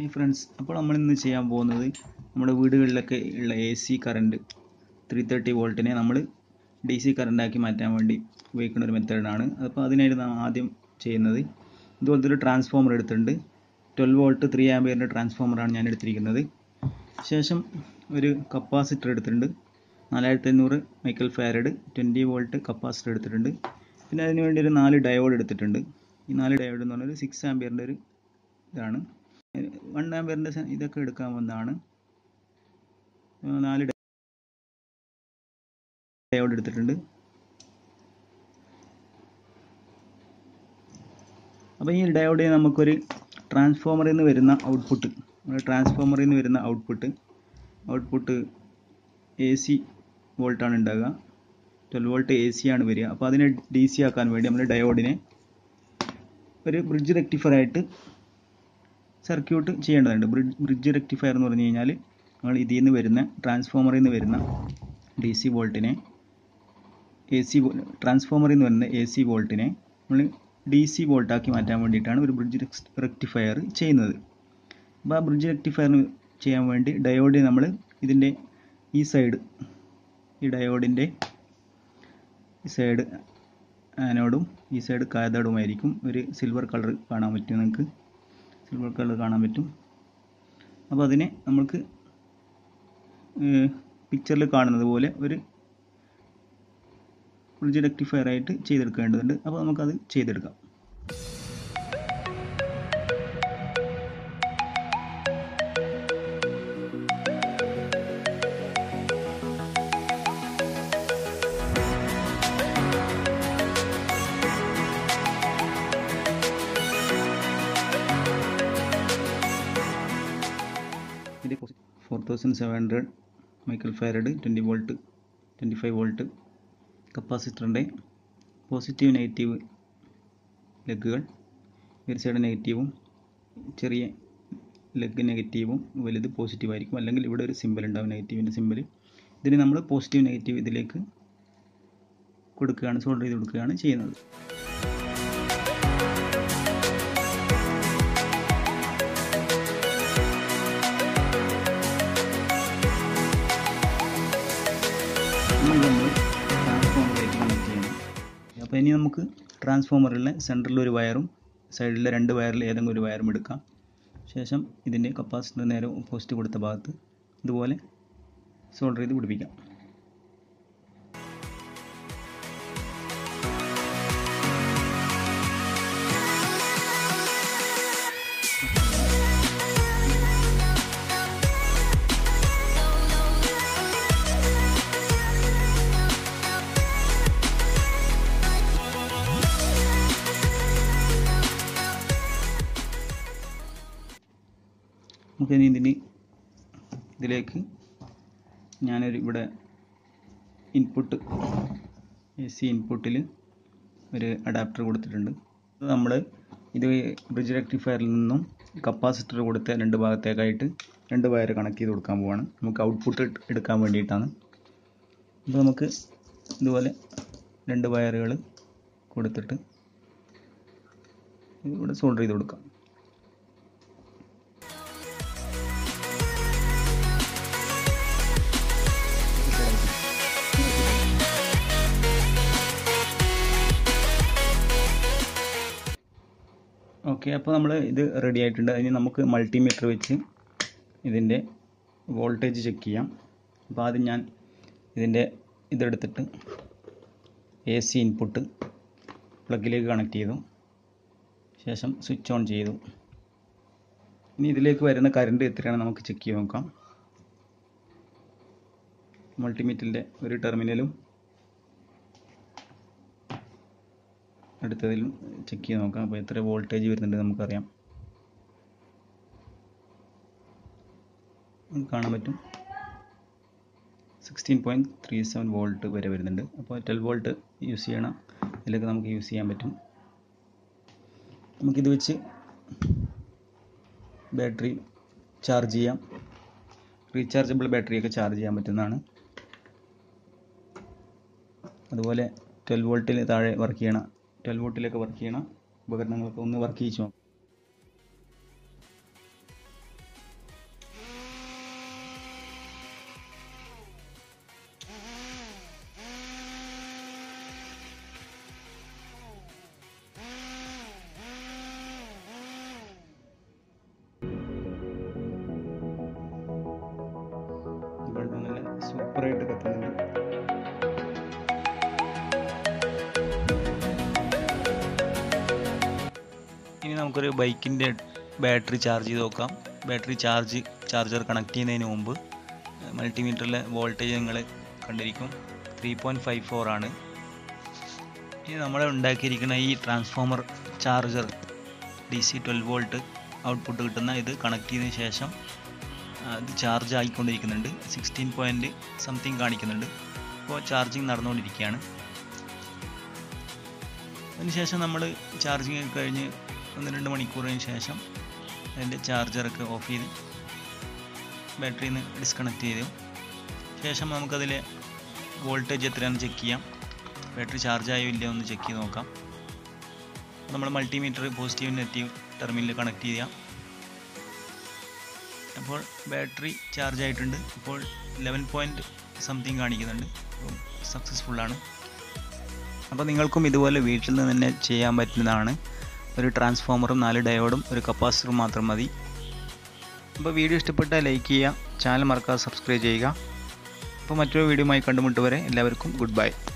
Hi friends, അപ്പോൾ നമ്മൾ ഇന്ന് ചെയ്യാൻ പോകുന്നത് നമ്മുടെ വീടുകളിലൊക്കെ ഉള്ള AC കറണ്ട് 330 വോൾട്ടിനെ നമ്മൾ DC കറണ്ടാക്കി മാറ്റാൻ വേണ്ടി ഉപയോഗിക്കുന്ന ഒരു മെത്തേഡാണ്. അപ്പോൾ അതിനായിട്ട് നാം ആദ്യം ചെയ്യുന്നത് ഇതുപോലത്തെ ഒരു ട്രാൻസ്ഫോമർ എടുത്തിട്ടുണ്ട്. 12 വോൾട്ട് 3 ആംപിയറിൻ്റെ ട്രാൻസ്ഫോമറാണ് ഞാൻ എടുത്തിരിക്കുന്നത്. ശേഷം ഒരു കപ്പാസിറ്റർ എടുത്തിട്ടുണ്ട്, 4500 മൈക്കൽ ഫാരഡ് 20 വോൾട്ട് കപ്പാസിറ്റർ എടുത്തിട്ടുണ്ട്. പിന്നെ അതിന് വേണ്ടി ഒരു 4 ഡയോഡ് എടുത്തിട്ടുണ്ട്. ഈ 4 ഡയോഡ് എന്ന് പറഞ്ഞാൽ 6 ആംപിയറിൻ്റെ ഒരു ഇതാണ്. 1 ആംപിയറിൻ്റെ ഇതൊക്കെ എടുക്കാവുന്നതാണ്. 4 ഡയോഡ് എടുത്തിട്ടുണ്ട്. അപ്പോൾ ഈ ഡയോഡിനെ നമുക്കൊരു ട്രാൻസ്ഫോമറിൽ നിന്ന് വരുന്ന ഔട്ട്പുട്ട് AC വോൾട്ടാണ് ഉണ്ടാകുക. 12 വോൾട്ട് AC ആണ് വരിക. അപ്പോൾ അതിനെ DC ആക്കാൻ വേണ്ടി നമ്മൾ ഡയോഡിനെ ഒരു ബ്രിഡ്ജ് റെക്ടിഫയർ ആയിട്ട് സർക്യൂട്ട് ചെയ്യേണ്ടതുണ്ട്. ബ്രിഡ്ജ് റെക്ടിഫയർ എന്ന് പറഞ്ഞു കഴിഞ്ഞാൽ നമ്മൾ ഇതിൽ നിന്ന് വരുന്ന ട്രാൻസ്ഫോമറിൽ നിന്ന് വരുന്ന DC വോൾട്ടിനെ ട്രാൻസ്ഫോമറിൽ നിന്ന് വരുന്ന AC വോൾട്ടിനെ നമ്മൾ DC വോൾട്ടാക്കി മാറ്റാൻ വേണ്ടിയിട്ടാണ് ഒരു ബ്രിഡ്ജ് റെക്ടിഫയർ ചെയ്യുന്നത്. അപ്പോൾ ആ ബ്രിഡ്ജ് റെക്ടിഫയർ ചെയ്യാൻ വേണ്ടി ഡയോഡ് നമ്മൾ ഇതിൻ്റെ ഈ സൈഡ്, ഈ ഡയോഡിൻ്റെ ഈ സൈഡ് ആനോഡും ഈ സൈഡ് കാഥോഡുമായിരിക്കും. ഒരു സിൽവർ കളർ കാണാൻ പറ്റും, നിങ്ങൾക്ക് സിൽവർ കളർ കാണാൻ പറ്റും. അപ്പോൾ അതിനെ നമുക്ക് പിക്ചറിൽ കാണുന്നത് പോലെ ഒരു ബ്രിഡ്ജ് റെക്ടിഫയർ ആയിട്ട് ചെയ്തെടുക്കേണ്ടതുണ്ട്. അപ്പോൾ നമുക്കത് ചെയ്തെടുക്കാം. ഇത് 4700 മൈക്കൽ ഫാരഡ് 20 വോൾട്ട് 25 വോൾട്ട് കപ്പാസിറ്ററിൻ്റെ പോസിറ്റീവ് നെഗറ്റീവ് ലെഗുകൾ, ഒരു സൈഡ് നെഗറ്റീവും ചെറിയ ലെഗ് നെഗറ്റീവും വലുത് പോസിറ്റീവ് ആയിരിക്കും. അല്ലെങ്കിൽ ഇവിടെ ഒരു സിമ്പിൾ ഉണ്ടാവും, നെഗറ്റീവിൻ്റെ സിമ്പിൾ. ഇതിന് നമ്മൾ പോസിറ്റീവ് നെഗറ്റീവ് ഇതിലേക്ക് സോൾഡർ ചെയ്ത് കൊടുക്കുകയാണ് ചെയ്യുന്നത്. ട്രാൻസ്ഫോമറിലേക്ക് കണക്ട് ചെയ്യണം. അപ്പോൾ ഇനി നമുക്ക് ട്രാൻസ്ഫോമറിലെ സെൻറ്ററിൽ ഒരു വയറും സൈഡിലെ 2 വയറിൽ ഏതെങ്കിലും ഒരു വയറും എടുക്കാം. ശേഷം ഇതിൻ്റെ കപ്പാസിറ്റർ നേരെ പോസ്റ്റ് കൊടുത്ത ഭാഗത്ത് ഇതുപോലെ സോൾഡർ ചെയ്ത് പിടിപ്പിക്കാം. നമുക്കിനി ഇതിലേക്ക് ഞാനൊരു ഇവിടെ ഇൻപുട്ട് AC ഇൻപുട്ടിൽ ഒരു അഡാപ്റ്റർ കൊടുത്തിട്ടുണ്ട്. അത് നമ്മൾ ഇത് ബ്രിഡ്ജ് റെക്ടിഫയറിൽ നിന്നും കപ്പാസിറ്റർ കൊടുത്ത 2 ഭാഗത്തേക്കായിട്ട് 2 വയർ കണക്ട് ചെയ്ത് കൊടുക്കാൻ പോവാണ്. നമുക്ക് ഔട്ട്പുട്ട് എടുക്കാൻ വേണ്ടിയിട്ടാണ്. അപ്പോൾ നമുക്ക് ഇതുപോലെ 2 വയറുകൾ കൊടുത്തിട്ട് ഇവിടെ സോൾഡർ ചെയ്ത് കൊടുക്കാം. ഓക്കെ, അപ്പോൾ നമ്മൾ ഇത് റെഡി ആയിട്ടുണ്ട്. അതിന് നമുക്ക് മൾട്ടിമീറ്റർ വെച്ച് ഇതിൻ്റെ വോൾട്ടേജ് ചെക്ക് ചെയ്യാം. അപ്പോൾ ആദ്യം ഞാൻ ഇതിൻ്റെ ഇതെടുത്തിട്ട് AC ഇൻപുട്ട് പ്ലഗിലേക്ക് കണക്ട് ചെയ്തു. ശേഷം സ്വിച്ച് ഓൺ ചെയ്തു. ഇനി ഇതിലേക്ക് വരുന്ന കറണ്ട് എത്രയാണ് നമുക്ക് ചെക്ക് ചെയ്ത് നോക്കാം. മൾട്ടിമീറ്ററിൻ്റെ ഒരു ടെർമിനലും അടുത്തതിലും ചെക്ക് ചെയ്ത് നോക്കാം. അപ്പോൾ എത്ര വോൾട്ടേജ് വരുന്നുണ്ട് നമുക്കറിയാം, കാണാൻ പറ്റും. 16.37 വോൾട്ട് വരെ വരുന്നുണ്ട്. അപ്പോൾ 12 വോൾട്ട് യൂസ് ചെയ്യണം, ഇതിലേക്ക് നമുക്ക് യൂസ് ചെയ്യാൻ പറ്റും. നമുക്കിത് വെച്ച് ബാറ്ററി ചാർജ് ചെയ്യാം. റീചാർജബിൾ ബാറ്ററിയൊക്കെ ചാർജ് ചെയ്യാൻ പറ്റുന്നതാണ്. അതുപോലെ 12 വോൾട്ടിൽ താഴെ വർക്ക് ചെയ്യണം, 12 വോൾട്ടിലേക്ക് വർക്ക് ചെയ്യണം ഉപകരണങ്ങളൊക്കെ ഒന്ന് വർക്ക് ചെയ്യിച്ചു നോക്കാം. നമുക്കൊരു ബൈക്കിൻ്റെ ബാറ്ററി ചാർജ് ചെയ്ത് നോക്കാം. ബാറ്ററി ചാർജർ കണക്ട് ചെയ്യുന്നതിന് മുമ്പ് മൾട്ടിമീറ്ററിലെ വോൾട്ടേജ് നിങ്ങൾ കണ്ടിരിക്കും. 3.54 ആണ്. ഇനി നമ്മൾ ഉണ്ടാക്കിയിരിക്കുന്ന ഈ transformer charger DC 12 volt output കിട്ടുന്ന ഇത് കണക്ട് ചെയ്തതിന് ശേഷം അത് ചാർജ് ആയിക്കൊണ്ടിരിക്കുന്നുണ്ട്. 16 പോയിൻറ്റ് സംതിങ് കാണിക്കുന്നുണ്ട്. ഇപ്പോൾ ചാർജിങ് നടന്നുകൊണ്ടിരിക്കുകയാണ്. അതിനുശേഷം നമ്മൾ ചാർജിങ് കഴിഞ്ഞ് 1-2 മണിക്കൂറിന് ശേഷം അതിൻ്റെ ചാർജറൊക്കെ ഓഫ് ചെയ്ത് ബാറ്ററിയിൽ നിന്ന് ഡിസ്കണക്ട് ചെയ്തു ശേഷം നമുക്കതിലെ വോൾട്ടേജ് എത്രയാണെന്ന് ചെക്ക് ചെയ്യാം. ബാറ്ററി ചാർജ് ആയോ ഇല്ലയോ എന്ന് ചെക്ക് ചെയ്ത് നോക്കാം. നമ്മൾ multimeter positive negative terminal connect ചെയ്യാം. അപ്പോൾ ബാറ്ററി ചാർജ് ആയിട്ടുണ്ട്. ഇപ്പോൾ 11 പോയിൻറ്റ് സംതിങ് കാണിക്കുന്നുണ്ട്. സക്സസ്ഫുള്ളാണ്. അപ്പോൾ നിങ്ങൾക്കും ഇതുപോലെ വീട്ടിൽ നിന്ന് തന്നെ ചെയ്യാൻ പറ്റുന്നതാണ്. ഒരു ട്രാൻസ്ഫോമറും 4 ഡയോഡും ഒരു കപ്പാസിറ്ററും മാത്രം മതി. അപ്പോൾ വീഡിയോ ഇഷ്ടപ്പെട്ടാൽ ലൈക്ക് ചെയ്യുക, ചാനൽ മറക്കാതെ സബ്സ്ക്രൈബ് ചെയ്യുക. അപ്പോൾ മറ്റൊരു വീഡിയോയുമായി കണ്ടുമുട്ടുവരെ എല്ലാവർക്കും ഗുഡ് ബൈ.